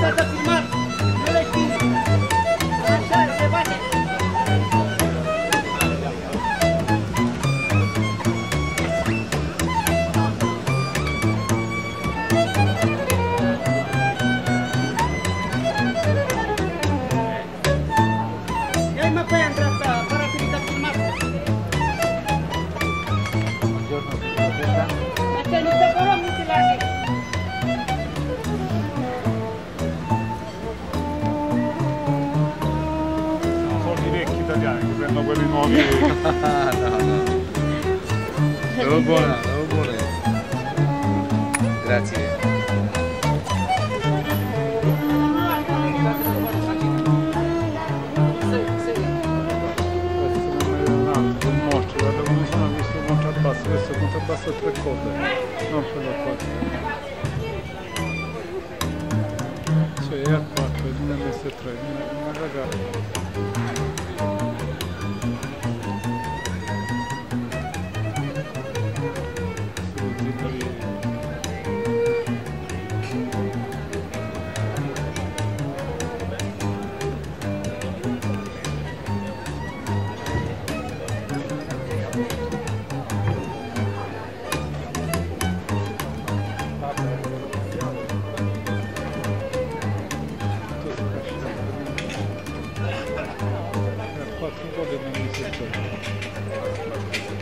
stata filmata, non l'hai finita. Lasciare le base. Ma poi è andata parabilità filmata. Buongiorno, Ma te non te però mi ti larghi. Sono i vecchi italiani che prendono quelli nuovi. Devo buona. Grazie. Questo contrabbasso a 3 corde, non quello a 4. Cioè è a 4, il MS3, una ragazza. Quattro cose non mi si